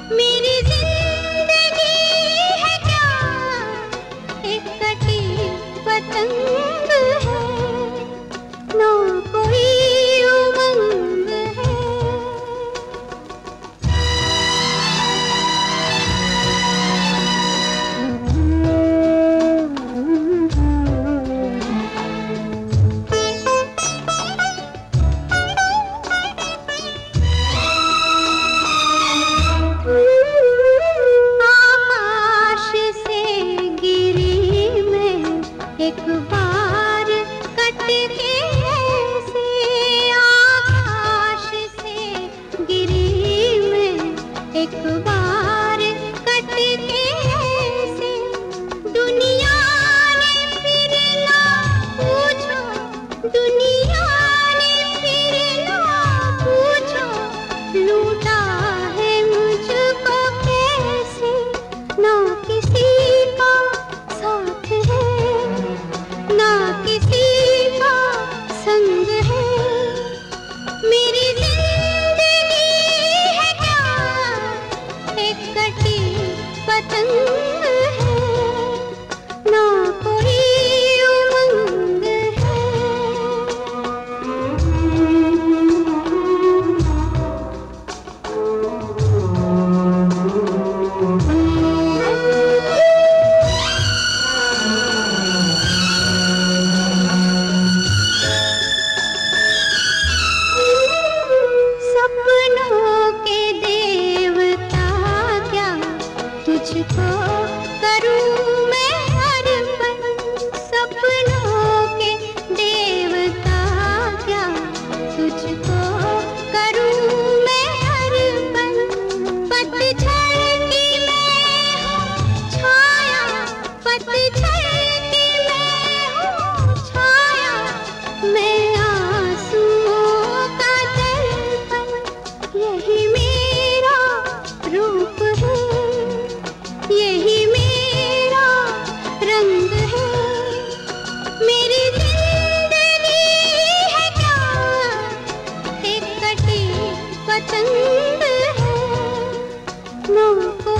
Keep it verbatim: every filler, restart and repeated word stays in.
मेरी जिंदगी है क्या एक कटी पतंग है, ना कोई उमंग है। आकाश से गिरी मैं एक बार कट के ऐसे, आकाश से गिरी मैं एक बार कट के ऐसे। दुनिया ने फिर ना पूछो, दुनिया ने फिर ना पूछो, लूटा है मुझको कैसे। ना किसी का साथ है, ना किसी का संग है। मेरी जिंदगी है क्या एक कटी पतंग है, ना कोई उमंग है। सपनों के देवता क्या तुझको करूं मैं अर्पण। सपनों के देवता क्या तुझको करूं मैं अर्पण। पतझड़ की मैं हूँ छाया, पतझड़ की मैं हूँ छाया, मैं आंसुओं का दर्पण। यही मेरा रूप है, यही मेरा रंग है। मेरी जिंदगी है क्या एक कटी पतंग है, ना